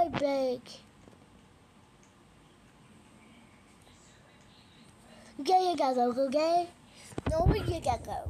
my bag. Okay, you gotta go, okay? No, you gotta go.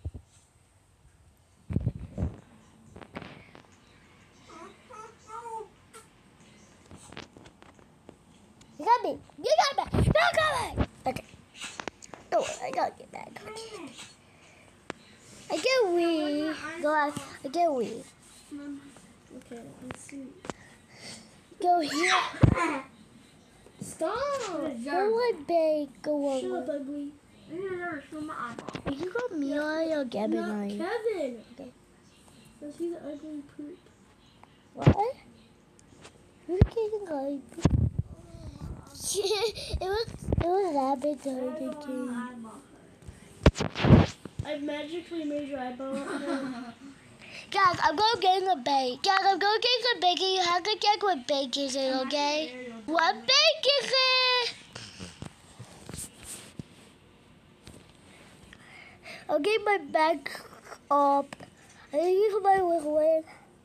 You got me. You got me. You got me. Okay. Don't worry, I gotta get back. Okay. I get wee. Go out. I get wee. Okay, let's see. Go here. Stop! Go my bag. Go over. Shut up, ugly. I need to never show my eyeball. You got me or Gavin Not on you? Kevin! Okay. Let's see the ugly poop. What? Who's getting ugly? it was rabbit turning. I magically made your eyeball up. Guys, I'm going to get a bake. Guys, I'm going to get a bake. You have to check what bake is it, okay? What bake is it? I'll get my bag up. I use my wig.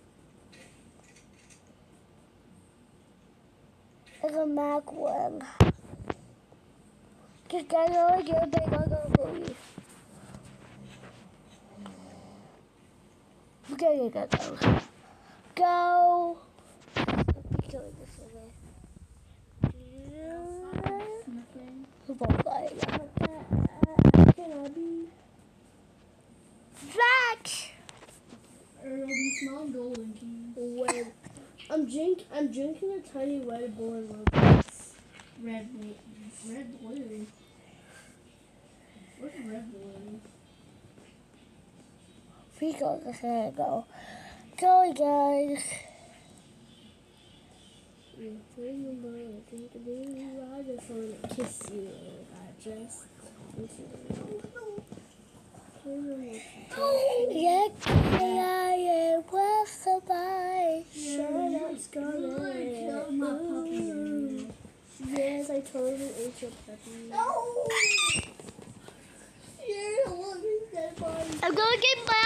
It's a Mac one. Because guys, I only get a bake. I'm going to go you. Okay, you got those. Go. Go this way. Can I be? Back. Or we smell golden keys. Wait. I'm drinking a tiny Red Bull and Roblox. Red blue. What's Red Bull? We go. There go. Go, guys. Remember, I think I just want to kiss you. I just Yeah, I was so bye. Shut up, Scarlet. Yes, I totally ate your puppy. I'm going to get my